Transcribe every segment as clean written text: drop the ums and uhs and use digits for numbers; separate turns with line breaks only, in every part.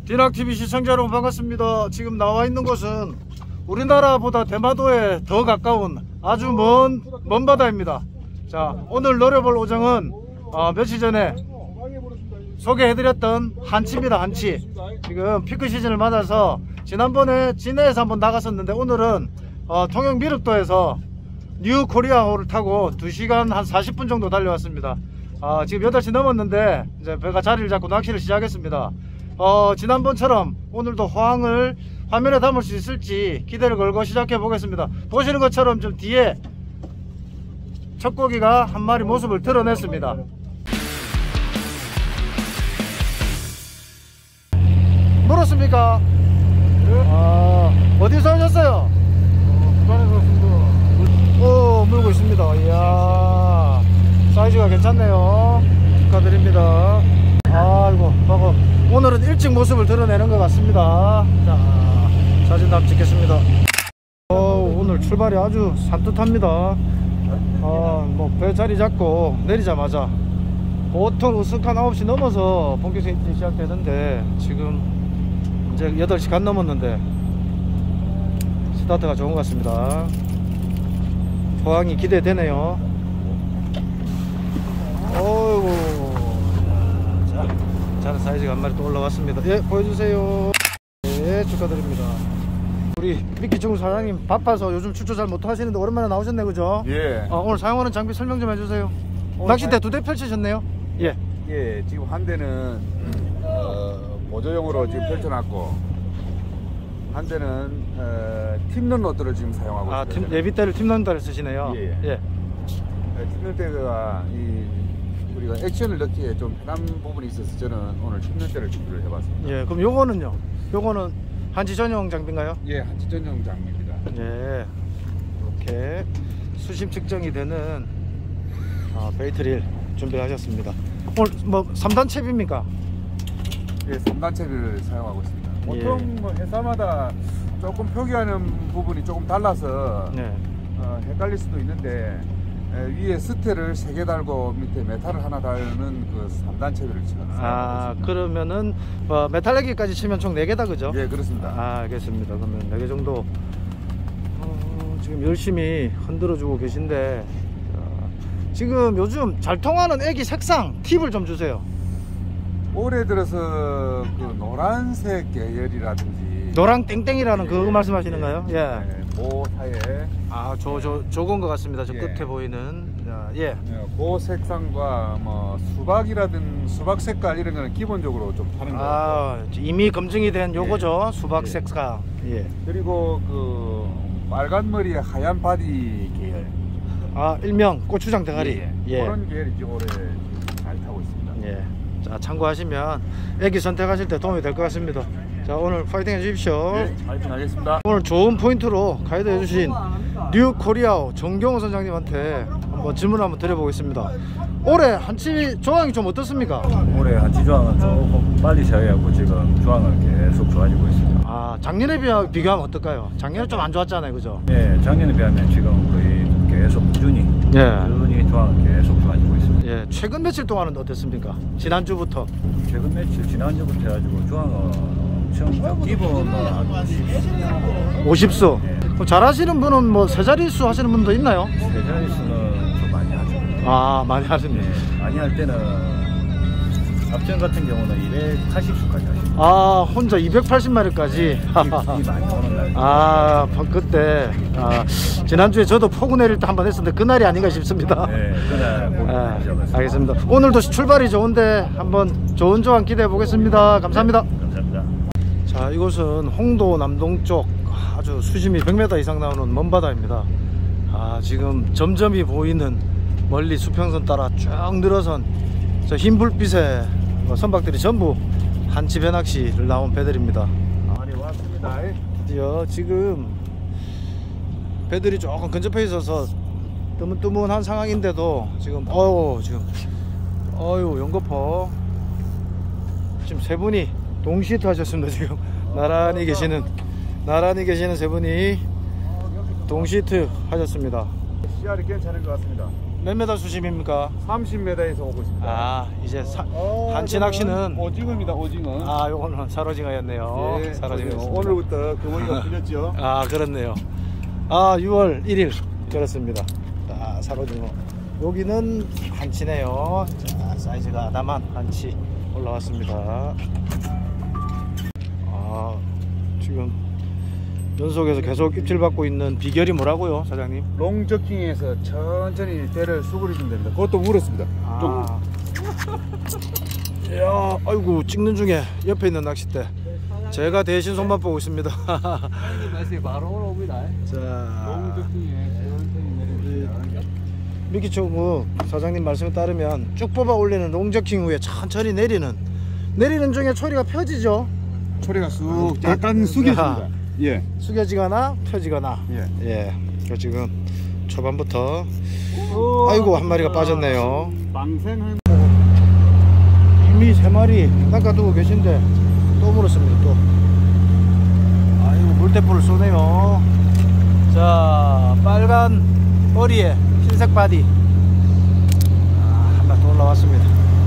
디낙TV 시청자 여러분 반갑습니다. 지금 나와 있는 곳은 우리나라보다 대마도에 더 가까운 아주 먼 바다입니다. 자, 오늘 노려볼 오정은 며칠 전에 소개해드렸던 한치입니다. 한치. 지금 피크 시즌을 맞아서 지난번에 진해에서 한번 나갔었는데 오늘은 통영 미륵도에서 뉴 코리아호를 타고 2시간 한 40분 정도 달려왔습니다. 지금 8시 넘었는데 이제 배가 자리를 잡고 낚시를 시작했습니다. 지난번처럼 오늘도 호황을 화면에 담을 수 있을지 기대를 걸고 시작해 보겠습니다. 보시는 것처럼 좀 뒤에 첫 고기가 한 마리 모습을 드러냈습니다. 물었습니까? 네. 어디서 오셨어요?
부산에서 왔습니다.
오, 물고 있습니다. 이야, 사이즈가 괜찮네요. 축하드립니다. 아이고, 오늘은 일찍 모습을 드러내는 것 같습니다. 자, 사진 한번 찍겠습니다. 오늘 출발이 아주 산뜻합니다. 뭐 배 자리 잡고 내리자마자 보통 으슥한 9시 넘어서 본격적인 시작되는데 지금 이제 8시 간 넘었는데 스타트가 좋은 것 같습니다. 포항이 기대되네요. 어이구, 자, 작은 사이즈가 한 마리 또 올라왔습니다. 예, 보여주세요. 예, 축하드립니다. 우리 미끼 사장님 바빠서 요즘 출조 잘 못하시는데 오랜만에 나오셨네, 그죠?
예.
오늘 사용하는 장비 설명 좀 해주세요. 낚싯대 2대 펼치셨네요. 예.
예, 지금 한 대는 보조용으로 지금 펼쳐놨고 한 대는 팀런 로드를 지금 사용하고 있습니다.
예비대를 팀런다를 쓰시네요.
예.
예.
팀런대가 우리가 액션을 넣기에 좀 편한 부분이 있어서 저는 오늘 팀런대를 준비를 해봤습니다.
예. 그럼 요거는 한치 전용 장비인가요?
예, 한치 전용 장비입니다.
예. 이렇게 수심 측정이 되는 베이트릴 준비를 하셨습니다. 오늘 뭐 3단 챕입니까?
예, 3단 챕을 사용하고 있습니다. 보통
예.
뭐 회사마다 조금 표기하는 부분이 조금 달라서
네.
헷갈릴 수도 있는데 위에 스테를 3개 달고 밑에 메탈을 하나 달는 그 3단 챕을 사용하고 있습니다.
그러면은 메탈 4개까지 치면 총 4개다, 그죠?
예, 그렇습니다.
알겠습니다. 그러면 4개 정도 지금 열심히 흔들어주고 계신데 지금 요즘 잘 통하는 애기 색상 팁을 좀 주세요.
올해 들어서 그 노란색 계열이라든지
노랑 땡땡이라는
예,
그거 말씀하시는가요? 예.
그 사이에
저건 것 같습니다. 저
예.
끝에 보이는. 예.
그 색상과 뭐 수박 색깔 이런 거는 기본적으로 좀 타는 거 같고
이미 검증이 된 요거죠.
예.
수박
예.
색상. 예.
그리고 그 빨간 머리에 하얀 바디 계열
일명 고추장 대가리.
예. 그런 계열이 올해 잘 타고 있습니다.
예. 자, 참고하시면 애기 선택하실 때 도움이 될 것 같습니다. 자, 오늘 파이팅 해주십시오.
네, 파이팅 하겠습니다.
오늘 좋은 포인트로 가이드 해주신 뉴 코리아호 정경호 선장님한테 한번 질문을 한번 드려보겠습니다. 올해 한치 조항이 좀 어떻습니까?
올해 한치 조항은 조금 빨리 시작해갖고 지금 조항은 계속 좋아지고 있습니다.
작년에 비교하면 어떨까요? 작년에 좀 안 좋았잖아요, 그죠?
네, 작년에 비하면 지금 거의 계속 꾸준히 조항은 계속 좋아지고 있습니다.
예, 최근 며칠 동안은 어땠습니까? 지난주부터.
최근 며칠 지난주부터 해가지고 조항은 엄청 기본은 한
50수. 그럼 잘하시는 분은 뭐 세 자릿수 하시는 분도 있나요?
세 자릿수는 좀 많이 하죠.
많이 하시네요.
많이 할 때는 앞전 같은 경우는 280수까지 하시죠.
혼자 280마리까지.
이 많이 오는 날.
그때 지난주에 저도 폭우 내릴 때 한번 했었는데 그날이 아닌가 싶습니다.
네, 그날
알겠습니다. 오늘도 출발이 좋은데 한번 좋은 조항 기대해 보겠습니다. 감사합니다.
네, 감사합니다.
자, 이곳은 홍도 남동쪽 아주 수심이 100m 이상 나오는 먼바다입니다. 지금 점점이 보이는 멀리 수평선 따라 쭉 늘어선 저 흰 불빛의 선박들이 전부 한치 배낚시를 나온 배들입니다.
많이 왔습니다.
드디어 지금 배들이 조금 근접해 있어서 뜨문뜨문한 상황인데도 지금 연거포 지금 세 분이 동시에 하셨습니다. 지금 나란히 계시는 세 분이 동시에 하셨습니다.
씨알이 괜찮은 것 같습니다.
몇 메다 수심입니까?
30m에서 오고 있습니다.
아, 이제 한치 낚시는
오징어입니다. 오징어.
아, 요거는 사로징어였네요.
예,
사로징어.
오늘부터 금어기가 풀렸죠.
아, 그렇네요. 아, 6월 1일 그렇습니다. 아, 사로징어. 여기는 한치네요. 자, 사이즈가 아담한 한치 올라왔습니다. 아, 지금 연속해서 계속 입질받고 있는 비결이 뭐라고요, 사장님?
롱저킹에서 천천히 때를 수그리시면 됩니다. 그것도 물었습니다.
아. 야, 아이고, 찍는 중에 옆에 있는 낚싯대 제가 대신 손맛 보고 있습니다.
바로 올라옵니다.
자,
롱저킹에 천천히 내립니다.
미끼초무 사장님 말씀에 따르면 쭉 뽑아 올리는 롱저킹 후에 천천히 내리는 중에 초리가 펴지죠.
초리가 쑥 약간 숙여집니다. 예.
숙여지거나 펴지거나.
예.
지금 초반부터 아이고, 한 마리가 빠졌네요.
방생은
이미 3마리 낚아두고 계신데 또 물었습니다. 또 아이고, 물대포를 쏘네요. 자, 빨간 머리에 흰색 바디. 아, 한 마리 또 올라왔습니다.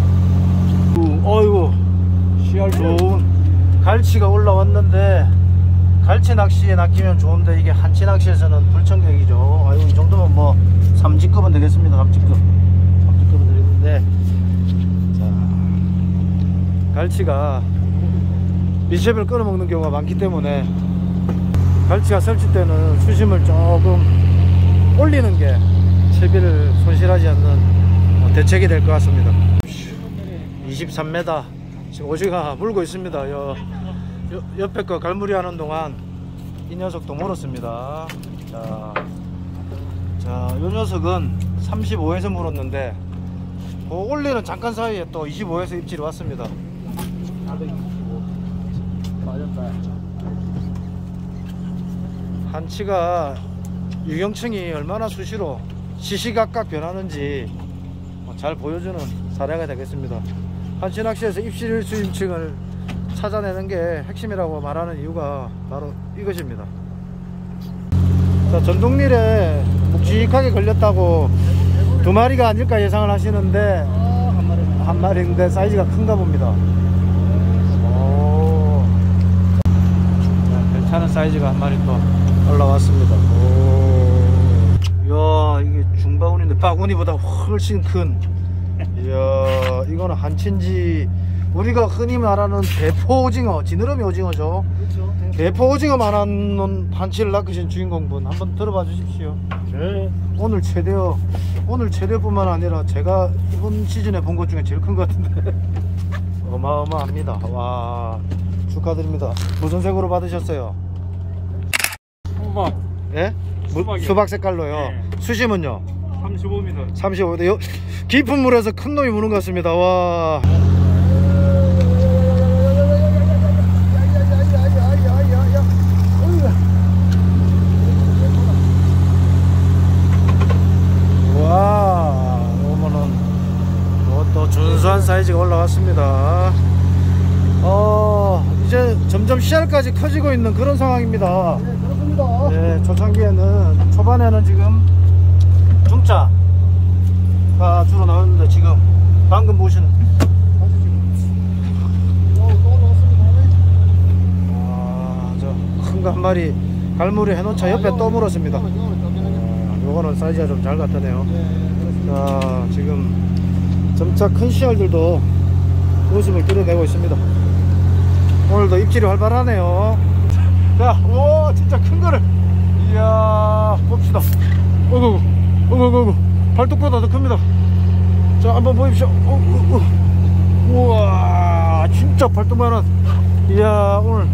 어이구, 씨알 좋은 갈치가 올라왔는데, 갈치 낚시에 낚이면 좋은데 이게 한치 낚시에서는 불청객이죠. 아이고, 이 정도면 뭐 3지급은 되겠습니다. 3지급은 되겠는데, 자, 갈치가 미체를 끊어먹는 경우가 많기 때문에 갈치가 설치 때는 수심을 조금 올리는 게 채비를 손실하지 않는 대책이 될 것 같습니다. 23m 지금 오지가 물고 있습니다. 옆에 거 갈무리 하는 동안 이 녀석도 물었습니다. 자, 이 녀석은 35에서 물었는데 그 올리는 잠깐 사이에 또 25에서 입질이 왔습니다. 한치가 유경층이 얼마나 수시로 시시각각 변하는지 잘 보여주는 사례가 되겠습니다. 한치 낚시에서 입질 수임층을 찾아내는 게 핵심이라고 말하는 이유가 바로 이것입니다. 자, 전동릴에 묵직하게 걸렸다고 2마리가 아닐까 예상을 하시는데 한 마리인데 사이즈가 큰가 봅니다. 오. 자, 괜찮은 사이즈가 한 마리 또 올라왔습니다. 오. 이야, 이게 중바구니인데 바구니보다 훨씬 큰. 이야, 이거는 한치인지 우리가 흔히 말하는 대포 오징어, 지느러미 오징어죠. 그렇죠. 대포 오징어만한 한치를 낚으신 주인공분 한번 들어봐 주십시오. 네. 오늘 최대뿐만 아니라 제가 이번 시즌에 본 것 중에 제일 큰 것 같은데 어마어마합니다. 와, 축하드립니다. 무슨 색으로 받으셨어요?
수박.
예? 수박 색깔로요. 네. 수심은요?
35m.
35m. 깊은 물에서 큰 놈이 무는 것 같습니다. 와. 와, 오면은 또 준수한 사이즈가 올라왔습니다. 이제 점점 씨알까지 커지고 있는 그런 상황입니다. 네, 그렇습니다. 네, 초창기에는 초반에는 지금 중짜가 주로 나오는데 지금 방금 보신 저 큰 거 한 마리 갈무리 해놓자 옆에 또 물었습니다. 요거는 사이즈가 좀 잘 같으네요. 자, 지금 점차 큰 씨알들도 모습을 드러내고 있습니다. 오늘도 입질이 활발하네요. 자, 오, 진짜 큰 거를, 이야, 봅시다. 어구, 발톱보다 더 큽니다. 자, 한번 보십시오. 우와, 진짜 발톱만한. 이야, 오늘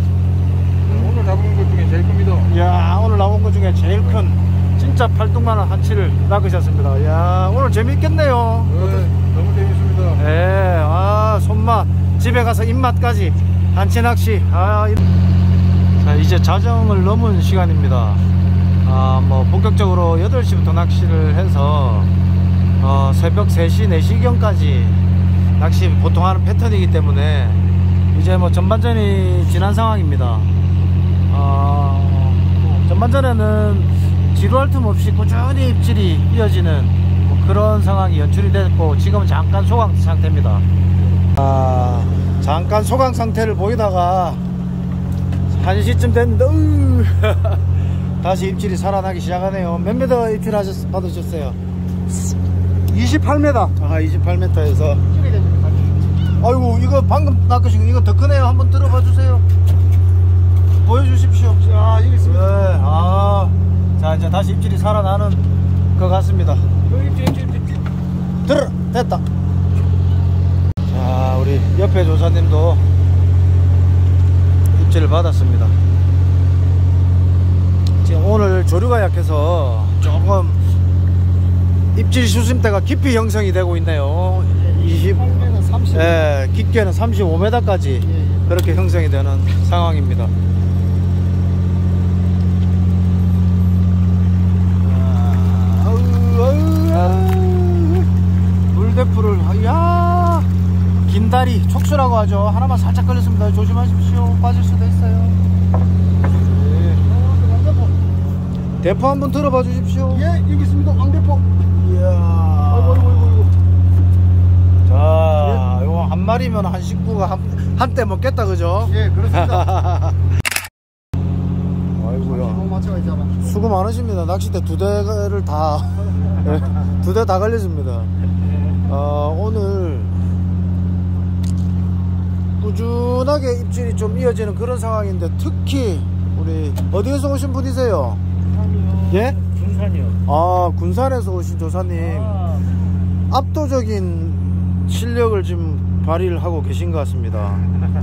잡은 것 중에 제일 큽니다.
이야, 오늘 나온 것 중에 제일 큰 진짜 팔뚝만한 한치를 낚으셨습니다. 이야, 오늘 재밌겠네요.
네, 너무 재밌습니다.
네, 아, 손맛, 집에 가서 입맛까지 한치 낚시. 자, 이제 자정을 넘은 시간입니다. 뭐 본격적으로 8시부터 낚시를 해서 새벽 3시, 4시경까지 낚시 보통 하는 패턴이기 때문에 이제 뭐 전반전이 지난 상황입니다. 전반전에는 지루할 틈 없이 꾸준히 입질이 이어지는 그런 상황이 연출이 됐고 지금은 잠깐 소강 상태입니다. 잠깐 소강 상태를 보이다가 1시쯤 됐는데 다시 입질이 살아나기 시작하네요. 몇 미터 입질 받으셨어요?
28m.
28m에서. 아이고, 이거 방금 낚으신 거 이거 더 크네요. 한번 들어봐 주세요. 보여주십시오.
자, 여기 있습니다.
네, 자, 이제 다시 입질이 살아나는 것 같습니다.
입질.
들어, 됐다. 자, 우리 옆에 조사님도 입질을 받았습니다. 지금 오늘 조류가 약해서 조금 입질 수심대가 깊이 형성이 되고 있네요.
30.
예, 깊게는 35m까지 그렇게 형성이 되는 상황입니다. 물대포를, 야, 긴다리 촉수라고 하죠. 하나만 살짝 걸렸습니다. 조심하십시오. 빠질 수도 있어요. 대포 한번 들어봐 주십시오.
예, 여기 있습니다. 왕대포.
이야.
아이고.
자, 요거 한 마리면 한 식구가 한때 먹겠다, 그죠?
예, 그렇습니다.
아이고야. 수고 많으십니다. 낚싯대 2대를 다, 2대 다 걸렸습니다. 오늘 꾸준하게 입질이 좀 이어지는 그런 상황인데, 특히 우리 어디에서 오신 분이세요?
군산이요.
예?
군산이요.
군산에서 오신 조사님. 압도적인 실력을 지금 발휘를 하고 계신 것 같습니다.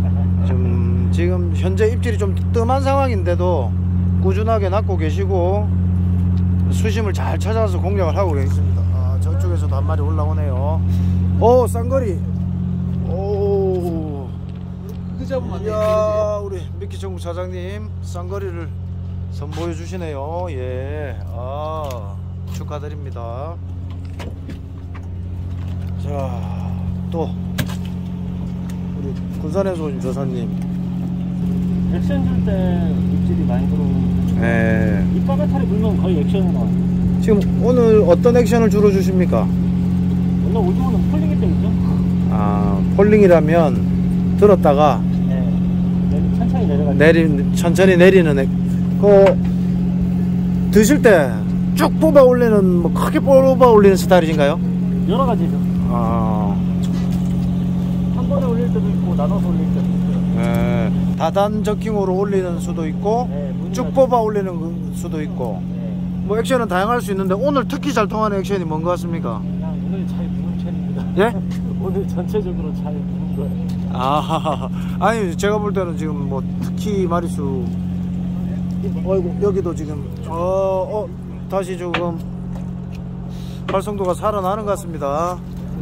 지금 현재 입질이 좀 뜸한 상황인데도 꾸준하게 낚고 계시고 수심을 잘 찾아서 공략을 하고 계십니다. 저쪽에서도 한 마리 올라오네요. 오, 쌍거리. 오,
그 잡으면 안 돼.
이야, 우리 미끼전국 사장님 쌍거리를 선보여 주시네요. 예, 축하드립니다. 자, 또 우리 군산에서 온 조사님.
액션 줄 때 입질이 많이 들어오는데
네.
이빠가타리 물면 거의 액션이 나와요.
지금 오늘 어떤 액션을 주로 주십니까?
오늘 오징어는 폴링이 때문이죠.
폴링이라면 들었다가
천천히 내려가죠.
천천히 내리는 드실 때 쭉 뽑아 올리는, 뭐 크게 뽑아 올리는 스타일이신가요?
여러 가지죠. 한 번에 올릴 때도 있고 나눠서 올릴 때도 있고요.
다단 저킹으로 올리는 수도 있고 쭉 뽑아 올리는 수도 있고 뭐 액션은 다양할 수 있는데 오늘 특히 잘 통하는 액션이 뭔 것 같습니까?
그냥 오늘 잘 부는 편입니다.
예?
오늘 전체적으로 잘 부는 거예요.
아니 제가 볼 때는 지금 뭐 특히 마리수 어이구 여기도 지금 다시 조금 활성도가 살아나는 것 같습니다.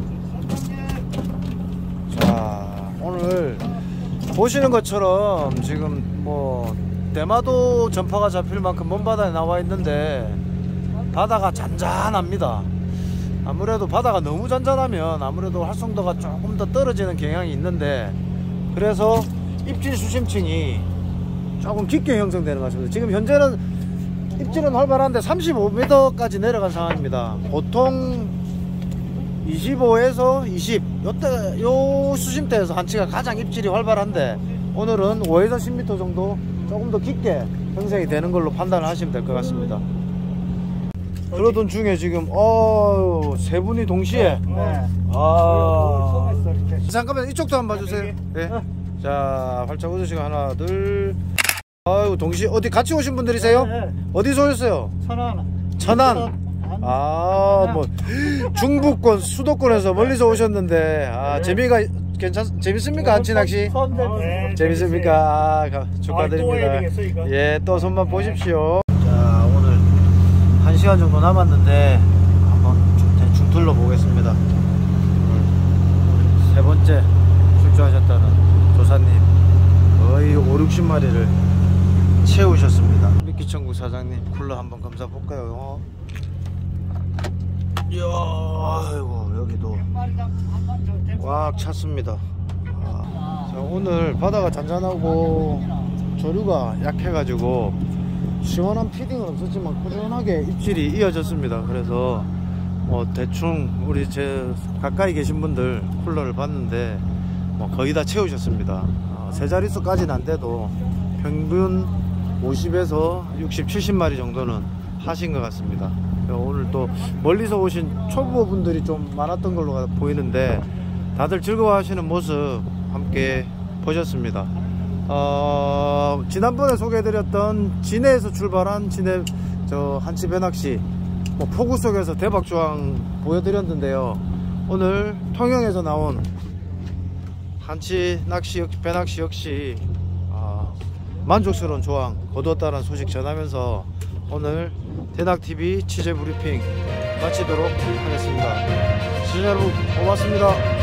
자, 오늘 보시는 것처럼 지금 뭐 대마도 전파가 잡힐 만큼 먼 바다에 나와 있는데 바다가 잔잔합니다. 아무래도 바다가 너무 잔잔하면 아무래도 활성도가 조금 더 떨어지는 경향이 있는데 그래서 입질 수심층이 조금 깊게 형성되는 것 같습니다. 지금 현재는 입질은 활발한데 35m까지 내려간 상황입니다. 보통 25에서 20 요 수심대에서 한치가 가장 입질이 활발한데 오늘은 5에서 10m 정도 조금 더 깊게 형성이 되는 걸로 판단을 하시면 될 것 같습니다. 그러던 중에 지금 세 분이 동시에 잠깐만 이쪽도 한번 봐주세요. 네. 자, 활짝 웃으시고 하나 둘. 아이고 동시에 어디 같이 오신 분들이세요?
네.
어디서 오셨어요? 천안. 뭐 중부권 수도권에서 멀리서 오셨는데 재미가 재밌습니까? 한치 낚시?
네.
재밌습니까? 축하드립니다. 예, 또 손만 보십시오. 자, 오늘 1시간 정도 남았는데 한번 대충 둘러보겠습니다. 오늘 세 번째 출조하셨다는 조사님 거의 5-60마리를 채우셨습니다. 미끼천국 사장님 쿨러 한번 검사 볼까요? 이야, 아이고 여기도 꽉 찼습니다. 자, 오늘 바다가 잔잔하고 조류가 약해가지고 시원한 피딩은 없었지만 꾸준하게 입질이 이어졌습니다. 그래서 대충 우리 제 가까이 계신 분들 쿨러를 봤는데 거의 다 채우셨습니다. 세 자릿수까지는 안 돼도 평균 50에서 60, 70마리 정도는 하신 것 같습니다. 오늘 또 멀리서 오신 초보분들이 좀 많았던 걸로 보이는데 다들 즐거워하시는 모습 함께 보셨습니다. 지난번에 소개해드렸던 진해에서 출발한 진해 한치 배낚시 폭우 속에서 대박조항 보여드렸는데요. 오늘 통영에서 나온 한치 낚시 배낚시 역시 만족스러운 조항 거두었다는 소식 전하면서 오늘 대낙TV 취재 브리핑 마치도록 하겠습니다. 시청자 여러분 고맙습니다.